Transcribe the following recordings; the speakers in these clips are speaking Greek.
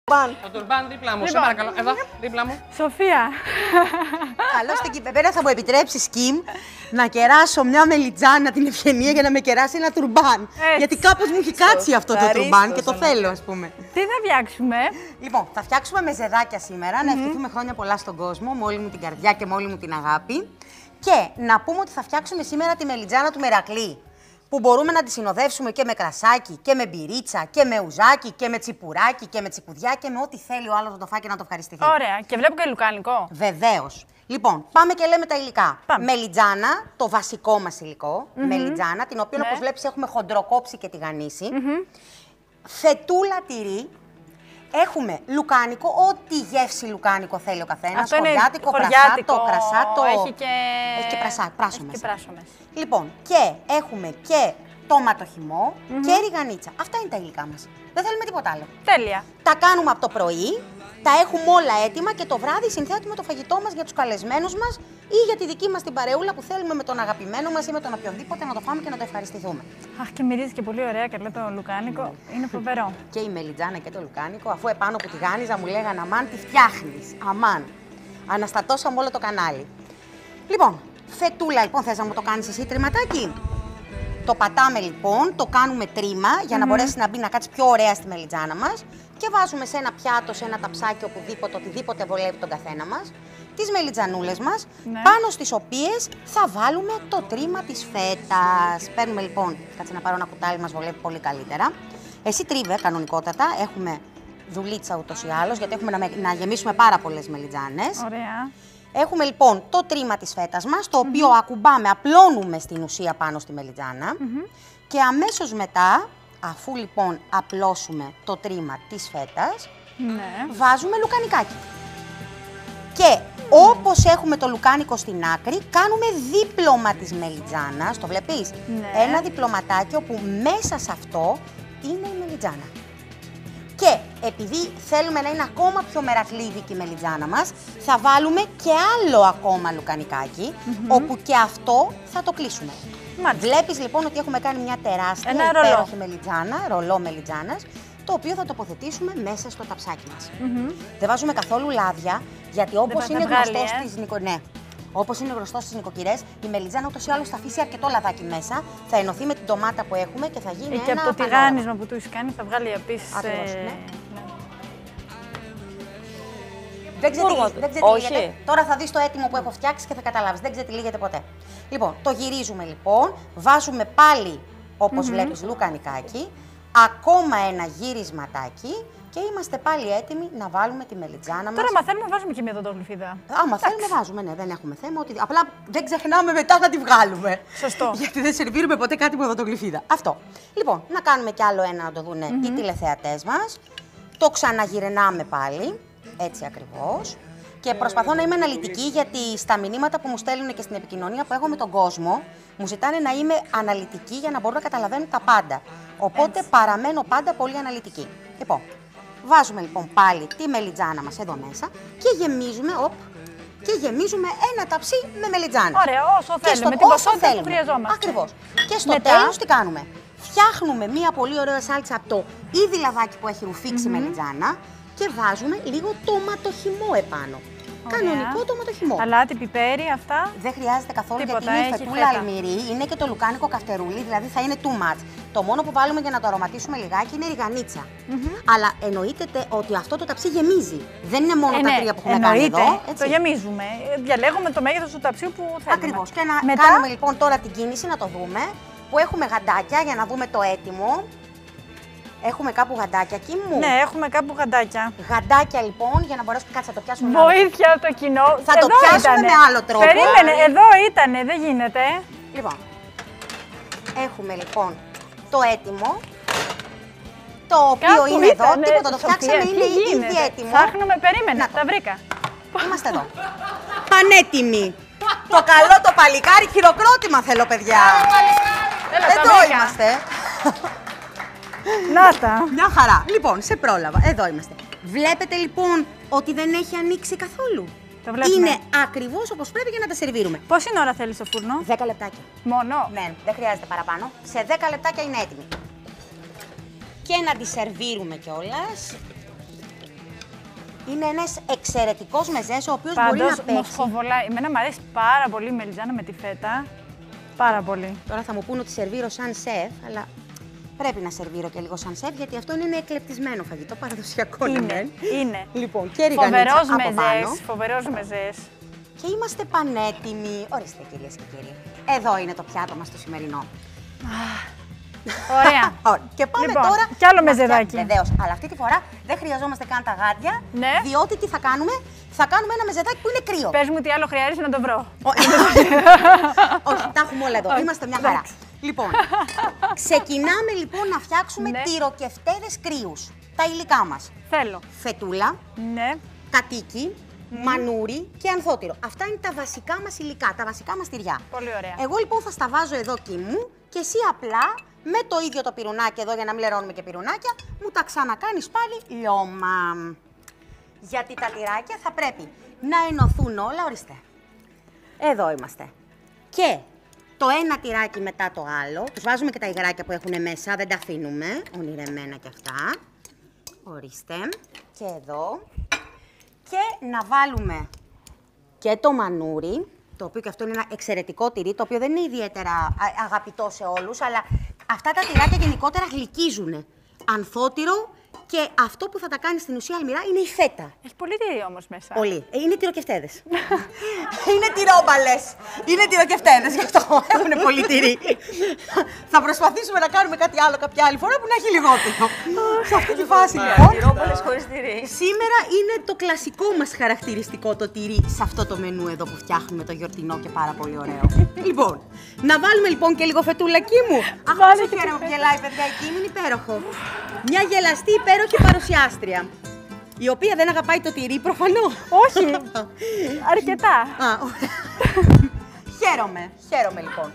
Το τουρμπάν δίπλα μου, σε παρακαλώ. Εδώ, δίπλα μου. Σοφία. Καλώς την Κυπεπέρα θα μου επιτρέψει, Κιμ, να κεράσω μια μελιτζάνα την ευγενία για να με κεράσει ένα τουρμπάν. Γιατί κάπως μου έχει κάτσει αυτό το τουρμπάν και το θέλω, ας πούμε. Τι θα φτιάξουμε? Λοιπόν, θα φτιάξουμε μεζεδάκια σήμερα, να ευχηθούμε χρόνια πολλά στον κόσμο, με όλη μου την καρδιά και με όλη μου την αγάπη. Και να πούμε ότι θα φτιάξουμε σήμερα τη μελιτζάνα του Μερακλή. Που μπορούμε να τη συνοδεύσουμε και με κρασάκι και με μπυρίτσα και με ουζάκι και με τσιπουράκι και με τσιπουδιά και με ό,τι θέλει ο άλλος να το φάει και να το ευχαριστηθεί. Ωραία. Και βλέπω και λουκάνικο. Βεβαίως. Λοιπόν, πάμε και λέμε τα υλικά. Πάμε. Μελιτζάνα, το βασικό μας υλικό. Μελιτζάνα, την οποία όπως βλέπεις έχουμε χοντροκόψει και τηγανίσει. Φετούλα τυρί. Έχουμε λουκάνικο, ό,τι γεύση λουκάνικο θέλει ο καθένας. Χωριάτικο, κρασάτο. Έχει και πράσο μέσα. Λοιπόν, και έχουμε και τόματο χυμό και ριγανίτσα. Αυτά είναι τα υλικά μας. Δεν θέλουμε τίποτα άλλο. Τέλεια. Τα κάνουμε από το πρωί, τα έχουμε όλα έτοιμα και το βράδυ συνθέτουμε το φαγητό μας για τους καλεσμένους μας ή για τη δική μας την παρεούλα που θέλουμε με τον αγαπημένο μας ή με τον οποιονδήποτε να το φάμε και να το ευχαριστηθούμε. Αχ, και μυρίζει και πολύ ωραία και λέει το λουκάνικο. Είναι φοβερό. Και η μελιτζάνα και το λουκάνικο, αφού επάνω που τηγάνιζα μου λέγανε αμάν, τι φτιάχνεις. Αμάν. Αναστατώσαμε όλο το κανάλι. Λοιπόν, φετούλα, λοιπόν, θες να μου το κάνεις εσύ τριματάκι? Το πατάμε λοιπόν, το κάνουμε τρίμα για να μπορέσει να μπει να κάτσει πιο ωραία στη μελιτζάνα μας και βάζουμε σε ένα πιάτο, σε ένα ταψάκι, οπουδήποτε, οτιδήποτε βολεύει τον καθένα μας, τις μελιτζανούλες μας, πάνω στις οποίες θα βάλουμε το τρίμα της φέτας. Παίρνουμε λοιπόν, κάτσε να πάρω ένα κουτάλι, μας βολεύει πολύ καλύτερα. Εσύ τρίβε κανονικότατα, έχουμε δουλίτσα ούτως ή άλλως, γιατί έχουμε να γεμίσουμε πάρα πολλές μελιτζάνες. Ωραία. Έχουμε λοιπόν το τρίμα της φέτας μας, το οποίο ακουμπάμε, απλώνουμε στην ουσία πάνω στη μελιτζάνα και αμέσως μετά, αφού λοιπόν απλώσουμε το τρίμα της φέτας, βάζουμε λουκανικάκι. Και όπως έχουμε το λουκάνικο στην άκρη, κάνουμε δίπλωμα της μελιτζάνας, το βλέπεις? Ένα διπλωματάκι όπου μέσα σε αυτό είναι η μελιτζάνα. Και επειδή θέλουμε να είναι ακόμα πιο μερακλίδικη η μελιτζάνα μας, θα βάλουμε και άλλο ακόμα λουκανικάκι, όπου και αυτό θα το κλείσουμε. Βλέπεις λοιπόν ότι έχουμε κάνει μια τεράστια υπέροχη μελιτζάνα, ρολό μελιτζάνας, το οποίο θα τοποθετήσουμε μέσα στο ταψάκι μας. Δεν βάζουμε καθόλου λάδια, γιατί όπως είναι γνωστό στις νοικοκυρές, η μελιτζάνα ούτως ή άλλως θα αφήσει αρκετό λαδάκι μέσα, θα ενωθεί με την ντομάτα που έχουμε και θα γίνει και ένα από το τηγάνισμα που του έχει κάνει θα βγάλει επίσης. Δεν ξετυλίγεται. Τώρα θα δεις το έτοιμο που έχω φτιάξει και θα καταλάβεις. Δεν ξετυλίγεται ποτέ. Λοιπόν, το γυρίζουμε λοιπόν, βάζουμε πάλι όπως βλέπεις λουκανικάκι, ακόμα ένα γυρισματάκι και είμαστε πάλι έτοιμοι να βάλουμε τη μελιτζάνα μας. Τώρα μαθαίνουμε, βάζουμε και μια οδοντογλυφίδα. Άμα θέλουμε, βάζουμε, ναι, δεν έχουμε θέμα. Απλά δεν ξεχνάμε μετά να τη βγάλουμε. Σωστό. Γιατί δεν σερβίρουμε ποτέ κάτι με οδοντογλυφίδα. Αυτό. Λοιπόν, να κάνουμε κι άλλο ένα να το δουν οι τηλεθεατές μας. Το ξαναγυρνάμε πάλι. Έτσι ακριβώς. Και προσπαθώ να είμαι αναλυτική, γιατί στα μηνύματα που μου στέλνουν και στην επικοινωνία που έχω με τον κόσμο, μου ζητάνε να είμαι αναλυτική για να μπορούν να καταλαβαίνουν τα πάντα. Οπότε παραμένω πάντα πολύ αναλυτική. Λοιπόν, βάζουμε λοιπόν πάλι τη μελιτζάνα μας εδώ μέσα και γεμίζουμε ένα ταψί με μελιτζάνα. Ωραία, όσο θέλουμε, με την ποσότητα που χρειαζόμαστε. Ακριβώς. Και στο τέλος τι κάνουμε? Φτιάχνουμε μία πολύ ωραία σάλτσα από το ήδη λαδάκι που έχει ρουφήξει η μελιτζάνα και βάζουμε λίγο τοματοχυμό επάνω. Κανονικό τοματοχυμό. Αλάτι, πιπέρι, αυτά. Δεν χρειάζεται καθόλου, γιατί είναι η φετούλα αλμυρή, είναι και το λουκάνικο καυτερούλι, δηλαδή θα είναι too much. Το μόνο που βάλουμε για να το αρωματίσουμε λιγάκι είναι η ριγανίτσα. Αλλά εννοείται ότι αυτό το ταψί γεμίζει. Δεν είναι μόνο τα τρία που έχουμε κάνει εδώ. Το γεμίζουμε. Διαλέγουμε το μέγεθος του ταψιού που θέλουμε. Ακριβώς. Και να κάνουμε λοιπόν τώρα την κίνηση, να το δούμε, που έχουμε γαντάκια για να δούμε το έτοιμο. Έχουμε κάπου γαντάκια, Κιμ μου? Ναι, έχουμε κάπου γαντάκια. Γαντάκια λοιπόν, για να μπορέσουμε να το πιάσουμε. Βοήθεια το κοινό. Θα το πιάσουμε με άλλο τρόπο. Περίμενε, εδώ ήτανε, δεν γίνεται. Λοιπόν, έχουμε λοιπόν το έτοιμο, το οποίο είναι εδώ, τίποτα, το φτιάξαμε, είναι ήδη έτοιμο. Ψάχνουμε, περίμενε, τα βρήκα. Είμαστε εδώ. Πανέτοιμοι. Το καλό το παλικάρι, χειροκρότημα θέλω, παιδιά. Εδώ είμαστε. Να τα. Μια χαρά. Λοιπόν, σε πρόλαβα. Εδώ είμαστε. Βλέπετε λοιπόν ότι δεν έχει ανοίξει καθόλου. Το βλέπουμε. Είναι ακριβώς όπως πρέπει για να τα σερβίρουμε. Πόση ώρα θέλει στο φούρνο? 10 λεπτάκια. Μόνο? Ναι, δεν χρειάζεται παραπάνω. Σε 10 λεπτάκια είναι έτοιμη. Και να τη σερβίρουμε κιόλας. Είναι ένας εξαιρετικός μεζές, ο οποίος μπορεί να Πάντως, παίξει. μοσχοβολάει. Εμένα μου αρέσει πάρα πολύ η μελιτζάνα με τη φέτα. Πάρα πολύ. Τώρα θα μου πούνε ότι σερβίρω σαν σεφ, αλλά πρέπει να σερβίρω και λίγο σαν σεφ, γιατί αυτό είναι ένα εκλεπτισμένο φαγητό, παραδοσιακό. Είναι. Λοιπόν, και ριγανίτσα από πάνω. Φοβερός μεζές. Και είμαστε πανέτοιμοι. Ορίστε, κυρίες και κύριοι. Εδώ είναι το πιάτο μας το σημερινό. Ωραία. Και πάμε Λοιπόν, τώρα. κι άλλο μεζεδάκι. Βεβαίως. Αλλά αυτή τη φορά δεν χρειαζόμαστε καν τα γάντια. Ναι. Διότι τι θα κάνουμε, θα κάνουμε ένα μεζεδάκι που είναι κρύο. Πες μου τι άλλο χρειάζεται να το βρω. Όχι, τα έχουμε όλα εδώ. Είμαστε μια χαρά. Λοιπόν, ξεκινάμε λοιπόν να φτιάξουμε Ναι. τυροκεφτέδες κρύους. Τα υλικά μας. Θέλω. Φετούλα, Ναι. κατίκι, μανούρι και ανθότυρο. Αυτά είναι τα βασικά μας υλικά, τα βασικά μας τυριά. Πολύ ωραία. Εγώ λοιπόν θα στα βάζω εδώ εκεί μου και εσύ απλά με το ίδιο το πυρουνάκι εδώ, για να μην λερώνουμε και πυρουνάκια, μου τα ξανακάνεις πάλι λιώμα. Γιατί τα τυράκια θα πρέπει να ενωθούν όλα, ορίστε. Εδώ είμαστε. Και το ένα τυράκι μετά το άλλο, τους βάζουμε και τα υγράκια που έχουν μέσα, δεν τα αφήνουμε, ονειρεμένα και αυτά. Ορίστε. Και εδώ. Και να βάλουμε και το μανούρι, το οποίο και αυτό είναι ένα εξαιρετικό τυρί, το οποίο δεν είναι ιδιαίτερα αγαπητό σε όλους, αλλά αυτά τα τυράκια γενικότερα γλυκίζουν. Ανθότυρο και αυτό που θα τα κάνει στην ουσία αλμυρά είναι η φέτα. Έχει πολύ τυρί όμως μέσα. Πολύ. Είναι τυροκεφτέδες. Είναι τυρόμπαλες. Είναι τυροκεφτέδες, γι' αυτό έχουν πολύ τυρί. Θα προσπαθήσουμε να κάνουμε κάτι άλλο κάποια άλλη φορά που να έχει λιγότερο. Σε αυτή τη φάση λοιπόν. Τυρόμπαλες χωρίς τυρί. Σήμερα είναι το κλασικό μας χαρακτηριστικό το τυρί σε αυτό το μενού εδώ που φτιάχνουμε το γιορτινό και πάρα πολύ ωραίο. Λοιπόν, να βάλουμε λοιπόν και λίγο φετούλακι μου. Αχ, πόσο χαίρομαι που γελάει, παιδιά, εκεί είναι υπέροχο. Μια γελαστή υπέροχη παρουσιάστρια. Η οποία δεν αγαπάει το τυρί, προφανώς. Όχι. Αρκετά. Χαίρομαι λοιπόν.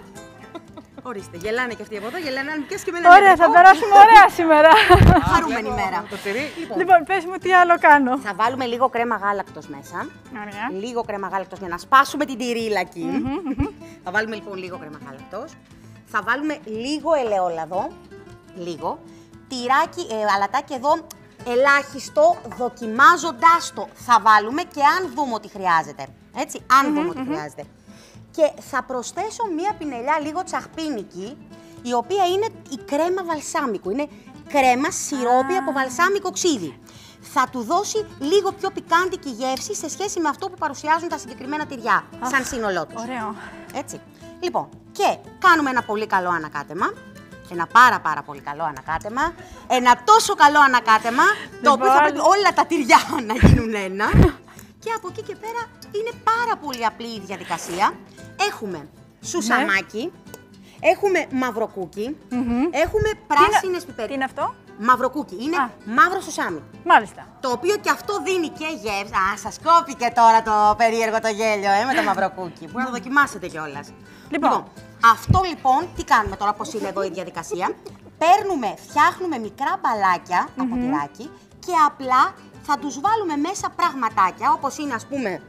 Ορίστε, γελάνε και αυτοί από εδώ, γελάνε αν πιάσει και με ένα Ωραία, θα περάσουμε ωραία σήμερα. Χαρούμενη μέρα. Το τυρί. Λοιπόν, πες μου τι άλλο κάνω. Θα βάλουμε λίγο κρέμα γάλακτος μέσα. Ωραία. Λίγο κρέμα γάλακτος για να σπάσουμε την τυρίλακη. Θα βάλουμε λοιπόν λίγο κρέμα γάλακτος. Θα βάλουμε λίγο ελαιόλαδο. Λίγο. Τυράκι, αλατάκι εδώ ελάχιστο, δοκιμάζοντάς το. Θα βάλουμε και αν δούμε ότι χρειάζεται. Έτσι, αν δούμε ότι χρειάζεται. Και θα προσθέσω μία πινελιά λίγο τσαχπίνικη, η οποία είναι η κρέμα βαλσάμικου. Είναι κρέμα σιρόπι από βαλσάμικο ξύδι. Θα του δώσει λίγο πιο πικάντικη γεύση σε σχέση με αυτό που παρουσιάζουν τα συγκεκριμένα τυριά, σαν σύνολό τους. Ωραίο. Έτσι. Λοιπόν, και κάνουμε ένα πολύ καλό ανακάτεμα. Ένα πάρα πολύ καλό ανακάτεμα. Ένα τόσο καλό ανακάτεμα, το οποίο θα πρέπει όλα τα τυριά να γίνουν ένα. Και από εκεί και πέρα είναι πάρα πολύ απλή η διαδικασία. Έχουμε σουσαμάκι, έχουμε μαυροκούκι, έχουμε πράσινες πιπεριές. Τι είναι αυτό? Μαυροκούκι, είναι μαύρο σουσάμι. Μάλιστα. Το οποίο και αυτό δίνει και γεύση. Α, σας κόπηκε τώρα το περίεργο το γέλιο, με το μαυροκούκι, που να το δοκιμάσετε κιόλας. Λοιπόν, αυτό λοιπόν, τι κάνουμε τώρα, πώς είναι εδώ η διαδικασία. Παίρνουμε, φτιάχνουμε μικρά μπαλάκια από τυράκι και απλά θα τους βάλουμε μέσα πραγματάκια, όπως είναι ας πούμε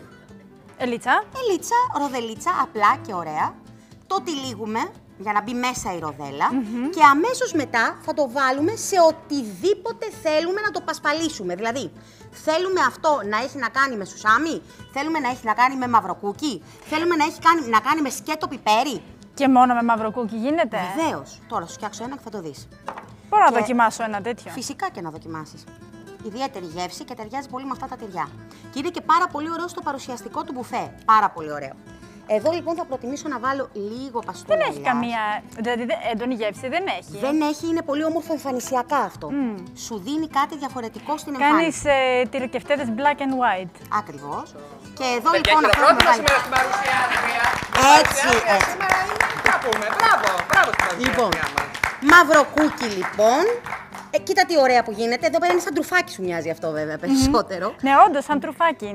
ελίτσα. ελίτσα, ροδελίτσα, απλά και ωραία. Το τυλίγουμε για να μπει μέσα η ροδέλα και αμέσως μετά θα το βάλουμε σε οτιδήποτε θέλουμε να το πασπαλίσουμε. Δηλαδή, θέλουμε αυτό να έχει να κάνει με σουσάμι, θέλουμε να έχει να κάνει με μαυροκούκι, θέλουμε να έχει να κάνει με σκέτο πιπέρι. Και μόνο με μαύρο κούκι γίνεται. Βεβαίως. Τώρα σου φτιάξω ένα και θα το δεις. Μπορώ να δοκιμάσω ένα τέτοιο. Φυσικά και να δοκιμάσεις. Ιδιαίτερη γεύση και ταιριάζει πολύ με αυτά τα τυριά. Και είναι και πάρα πολύ ωραίο στο παρουσιαστικό του μπουφέ. Πάρα πολύ ωραίο. Εδώ λοιπόν θα προτιμήσω να βάλω λίγο παστούρια. Δεν έχει καμία. Δηλαδή έντονη γεύση, δεν έχει. Δεν έχει, είναι πολύ όμορφο εμφανισιακά αυτό. Σου δίνει κάτι διαφορετικό στην εμφάνιση. Κάνεις τυροκεφτέδες black and white. Ακριβώς. Και εδώ Παιδιά, λοιπόν αυτό χειροκρότημα βάλει. σήμερα στην παρουσιάστρια. Έτσι, έτσι. Σήμερα είναι, θα πούμε, μπράβο στην Λοιπόν, παρουσιάστρια μας. μαύρο κούκι λοιπόν. Κοίτα τι ωραία που γίνεται. Εδώ πέρα είναι σαν τρουφάκι σου μοιάζει αυτό βέβαια περισσότερο. Ναι, όντως, σαν τρουφάκι είναι.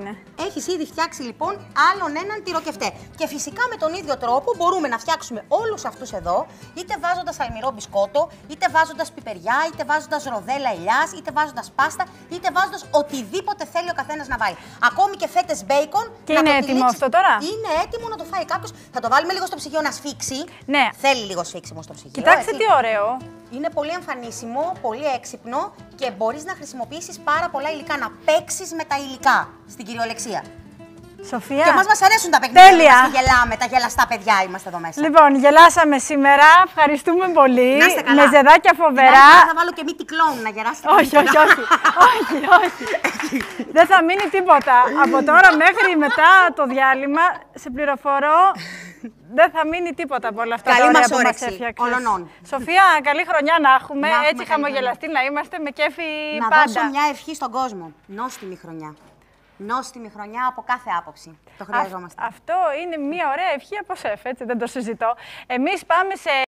Έχεις ήδη φτιάξει λοιπόν άλλον έναν τυροκεφτέ. Και φυσικά με τον ίδιο τρόπο μπορούμε να φτιάξουμε όλους αυτούς εδώ, είτε βάζοντας αλμυρό μπισκότο, είτε βάζοντας πιπεριά, είτε βάζοντας ροδέλα ελιάς, είτε βάζοντας πάστα, είτε βάζοντας οτιδήποτε θέλει ο καθένας να βάλει. Ακόμη και φέτες μπέικον. Και είναι έτοιμο αυτό τώρα? Είναι έτοιμο να το φάει κάποιος. Θα το βάλουμε λίγο στο ψυγείο να σφίξει. Ναι. Θέλει λίγο σφίξιμο στο ψυγείο. Κοιτάξτε έτσι. τι ωραίο. Είναι πολύ εμφανίσιμο, πολύ έξυπνο και μπορείς να χρησιμοποιήσεις πάρα πολλά υλικά, να παίξεις με τα υλικά στην κυριολεξία. Σοφία. Και μας αρέσουν τα παιχνίδια. Τέλεια. Και γελάμε, τα γελαστά παιδιά είμαστε εδώ μέσα. Λοιπόν, γελάσαμε σήμερα. Ευχαριστούμε πολύ. Να είστε καλά. Με ζεδάκια φοβερά. Θα βάλω και μύτη κλόουν να γεράσετε. Όχι, όχι, όχι. όχι, όχι. Δεν θα μείνει τίποτα. Από τώρα μέχρι μετά το διάλειμμα, σε πληροφορώ, δεν θα μείνει τίποτα από όλα αυτά Καλή τα ωραία μας που μας όρεξη, έφτιαξες. ολονών. Σοφία, καλή χρονιά να έχουμε. Να έχουμε Έτσι καλή χαμογελαστοί να είμαστε, με κέφι Να πάντα. δώσω μια ευχή στον κόσμο. Νόστιμη χρονιά. Νόστιμη χρονιά από κάθε άποψη. Το χρειαζόμαστε. Αυτό είναι μια ωραία ευχή από σεφ, έτσι δεν το συζητώ. Εμείς πάμε σε